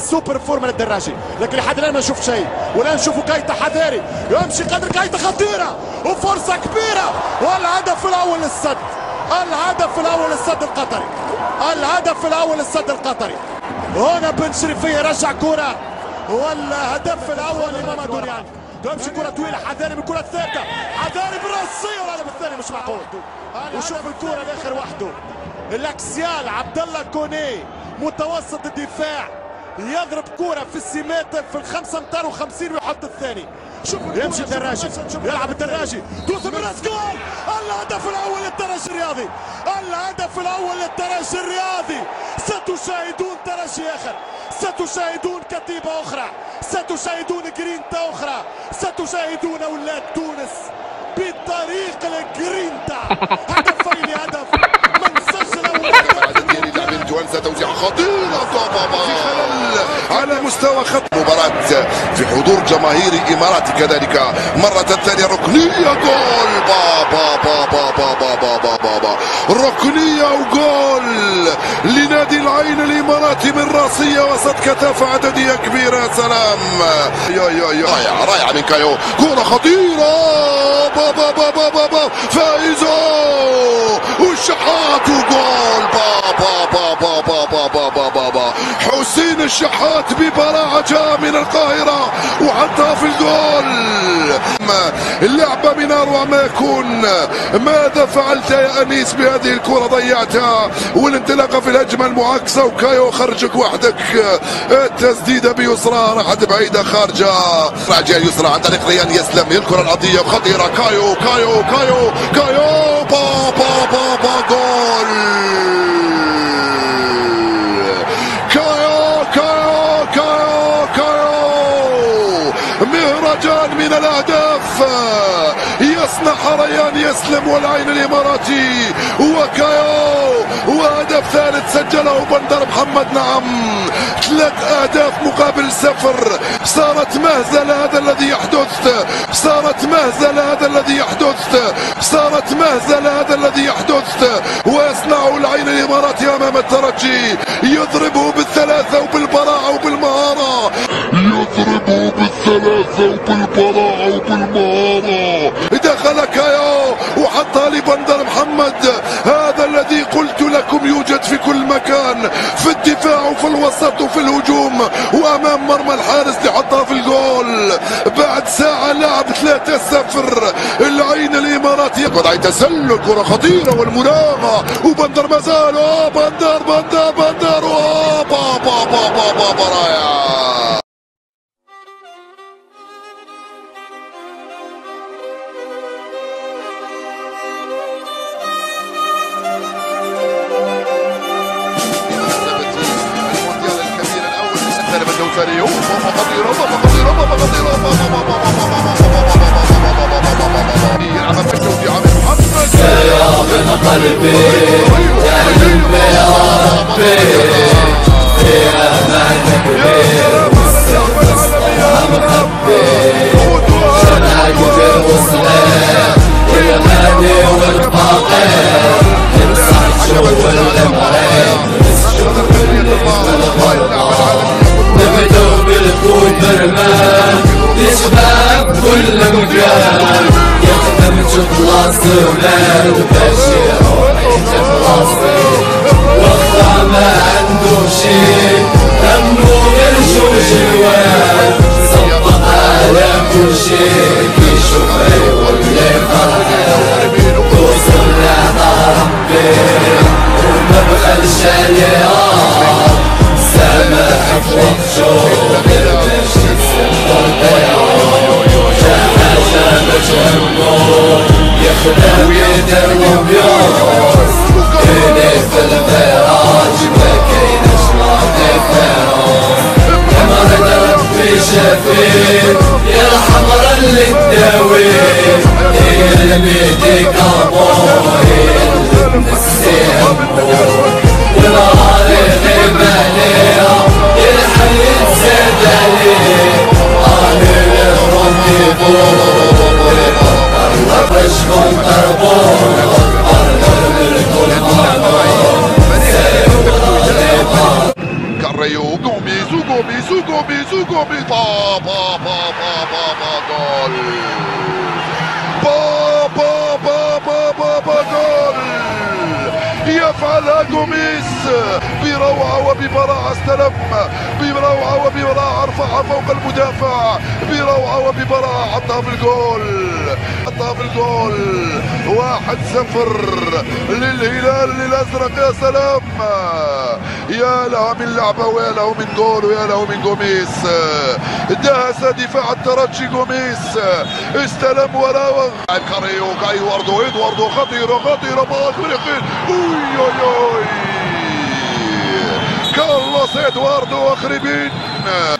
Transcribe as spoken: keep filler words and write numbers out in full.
سوبر فورمه للدراجي، لكن لحد الان ما نشوف شيء. ولا نشوفوا كايتا حذاري يمشي قدر كايتا خطيره وفرصه كبيره، والهدف الاول للسد. الهدف الاول للسد القطري. الهدف الاول للسد القطري. هنا بن شريفيه رجع كره، والهدف الاول لماما دوريان. تمشي كره طويله حذاري بالكره الثابته، حذاري بالراسيه والهدف الثاني مش معقول. وشوف الكره الاخر وحده، الاكسيال عبد الله كوني متوسط الدفاع يضرب كرة في السيمتر في الخمسة امتار وخمسين ويحط الثاني. شوف يمشي الدراجي يلعب الدراجي دوس براس جول. الهدف الاول للترجي الرياضي. الهدف الاول للترجي الرياضي. ستشاهدون ترجي اخر، ستشاهدون كتيبة اخرى، ستشاهدون جرينتا اخرى، ستشاهدون اولاد تونس بطريق الجرينتا. هدفين هدف من سجل توانسة. توزيع خطيرة في خلل على مستوى خط مباراة في حضور جماهير الإمارات كذلك. مرة ثانية ركنية جول. بابا بابا بابا بابا بابا ركنية وجول لنادي العين الإماراتي من راسية وسط كثافة عددية كبيرة. سلام يا يا يا رائعة رائعة من كايو. كرة خطيرة بابا بابا بابا فايزو والشحات وجول. بابا بابا بابا بابا بابا حسين الشحات ببراعة جاء من القاهرة وحطها في الجول. اللعبة من أروع ما يكون. ماذا فعلت يا أنيس بهذه الكرة؟ ضيعتها والانطلاقة في الهجمة المعاكسة وكايو خرجك وحدك. التسديدة بيسرى راحت بعيدة خارجة. راجع يسرى عن طريق ريان يسلم. الكرة الأرضية خطيرة. كايو كايو كايو كايو بابا بابا جول. مهرجان من الاهداف يصنع ريان يسلم والعين الاماراتي وكايو. وهدف ثالث سجله بندر محمد. نعم ثلاث اهداف مقابل صفر. صارت مهزله هذا الذي يحدث. صارت مهزله هذا الذي يحدث. صارت مهزله هذا الذي يحدث. ويصنعه العين الاماراتي امام الترجي. يضربه بالثلاثه وبالبراعه وبالمهاره. يضربه بالثلاثه وبالبراعه وبالمهاره. دخل كايو وحطها لبندر محمد. هذا الذي قلت لكم يوجد في كل مكان، في الدفاع وفي الوسط وفي الهجوم وامام مرمى الحارس لحطها في الجول. بعد ساعة لعب ثلاثة صفر. العين الاماراتي وضع تسلل. كرة خطيرة والمراوغة وبندر ما زال. بندر بندر بندر بابا بابا بابا رايع. الدوسري وبابا خطيرة بابا خطيرة بابا خطيرة بابا بابا يلعب بالشوطي عامر محمد. يا من قلبي يا قلبي يا ربي في أمانك بيه والسلام مخبي. شمعك في وصلك والأماني والباقي يمسح شو الأمرين نبدو بالكون برمان يشباب كل مكان. يخدم خلاصي ولاد وبشي روحي خلاصي. وقتها ما عنده شي همه يرجو جوان. صبق على كل شي يشوفي واللي فرحان. توصل لعطا ربي وما بخلش عليها. سامحك وخشوع باش تسبر بيعون. جهازة مجهمون يخدم يدر وبيوز. كيني في الفراج ما كاينش ناضي فيروز. مرض ربي شفيك يا الحمرا اللي تداويك. يلمي يديك ابوي يلمي السيمون. ونهار يغيب عليها يلحق يتزاد عليه. انا للرمي بور الله بشكم ضربون. الله للكل مامون. كاريو جوميز وجول. وجوميز وجوميز وجوميز با با با با با با جول با با با با با با جول يفعلها جوميز بروعة وببراعة. استلم بروعة وببراعة، رفعها فوق المدافع بروعة وببراعة، حطها في الجول حطها في الجول. واحد صفر للهلال الأزرق. يا سلام، يا له من لعبة ويا له من جول ويا له من جوميز. دهس دفاع الترجي جوميز، استلم ولا وغ كاريو كايو اردو ادواردو خطيرة خطيرة باص من اليقين. اوي اوي اوي كارلوس ادواردو اخربين.